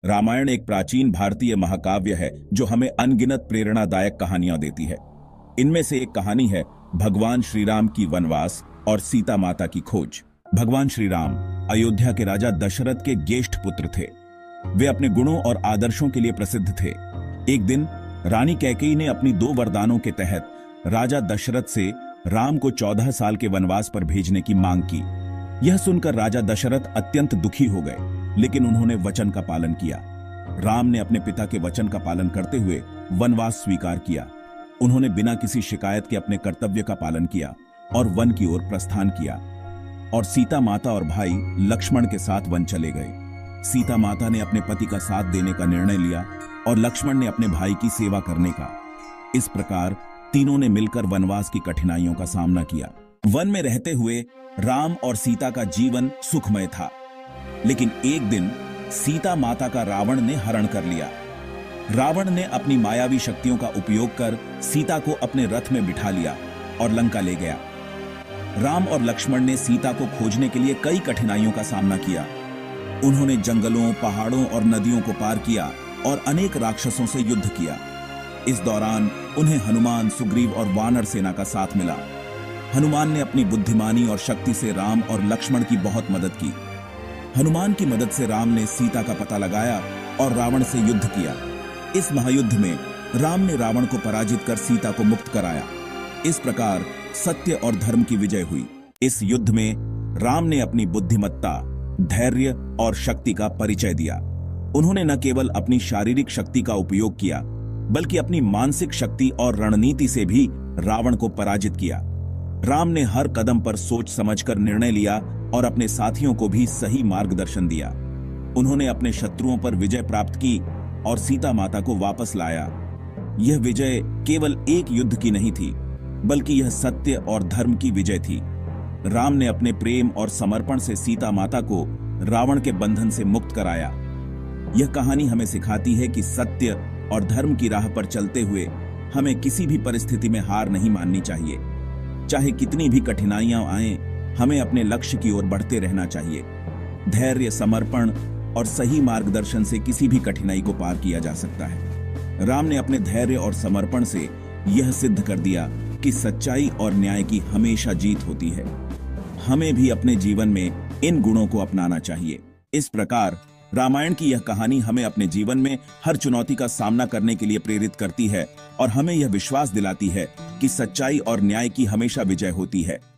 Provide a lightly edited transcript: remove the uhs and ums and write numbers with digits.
रामायण एक प्राचीन भारतीय महाकाव्य है जो हमें अनगिनत प्रेरणादायक कहानियां देती है। इनमें से एक कहानी है भगवान श्री राम की वनवास और सीता माता की खोज। भगवान श्री राम अयोध्या के राजा दशरथ के ज्येष्ठ पुत्र थे। वे अपने गुणों और आदर्शों के लिए प्रसिद्ध थे। एक दिन रानी कैकेयी ने अपनी 2 वरदानों के तहत राजा दशरथ से राम को 14 साल के वनवास पर भेजने की मांग की। यह सुनकर राजा दशरथ अत्यंत दुखी हो गए, लेकिन उन्होंने वचन का पालन किया। राम ने अपने पिता के वचन का पालन करते हुए वनवास स्वीकार किया। उन्होंने बिना किसी शिकायत के अपने कर्तव्य का पालन किया और वन की ओर प्रस्थान किया और सीता माता और भाई लक्ष्मण के साथ वन चले गए। सीता माता ने अपने पति का साथ देने का निर्णय लिया और लक्ष्मण ने अपने भाई की सेवा करने का। इस प्रकार तीनों ने मिलकर वनवास की कठिनाइयों का सामना किया। वन में रहते हुए राम और सीता का जीवन सुखमय था, लेकिन एक दिन सीता माता का रावण ने हरण कर लिया। रावण ने अपनी मायावी शक्तियों का उपयोग कर सीता को अपने रथ में बिठा लिया और लंका ले गया। राम और लक्ष्मण ने सीता को खोजने के लिए कई कठिनाइयों का सामना किया। उन्होंने जंगलों, पहाड़ों और नदियों को पार किया और अनेक राक्षसों से युद्ध किया। इस दौरान उन्हें हनुमान, सुग्रीव और वानर सेना का साथ मिला। हनुमान ने अपनी बुद्धिमानी और शक्ति से राम और लक्ष्मण की बहुत मदद की। हनुमान की मदद से राम ने सीता का पता लगाया और रावण से युद्ध किया। इस महायुद्ध में राम ने रावण को पराजित कर सीता को मुक्त कराया। इस प्रकार सत्य और धर्म की विजय हुई। इस युद्ध में राम ने अपनी बुद्धिमत्ता, धैर्य और शक्ति का परिचय दिया। उन्होंने न केवल अपनी शारीरिक शक्ति का उपयोग किया, बल्कि अपनी मानसिक शक्ति और रणनीति से भी रावण को पराजित किया। राम ने हर कदम पर सोच समझकर निर्णय लिया और अपने साथियों को भी सही मार्गदर्शन दिया। उन्होंने अपने शत्रुओं पर विजय प्राप्त की और सीता माता को वापस लाया। यह विजय केवल एक युद्ध की नहीं थी, बल्कि यह सत्य और धर्म की विजय थी। राम ने अपने प्रेम और समर्पण से सीता माता को रावण के बंधन से मुक्त कराया। यह कहानी हमें सिखाती है कि सत्य और धर्म की राह पर चलते हुए हमें किसी भी परिस्थिति में हार नहीं माननी चाहिए। चाहे कितनी भी कठिनाइयां आएं, हमें अपने लक्ष्य की ओर बढ़ते रहना चाहिए। धैर्य, समर्पण और सही मार्गदर्शन से किसी भी कठिनाई को पार किया जा सकता है। राम ने अपने धैर्य और समर्पण से यह सिद्ध कर दिया कि सच्चाई और न्याय की हमेशा जीत होती है। हमें भी अपने जीवन में इन गुणों को अपनाना चाहिए। इस प्रकार रामायण की यह कहानी हमें अपने जीवन में हर चुनौती का सामना करने के लिए प्रेरित करती है और हमें यह विश्वास दिलाती है कि सच्चाई और न्याय की हमेशा विजय होती है।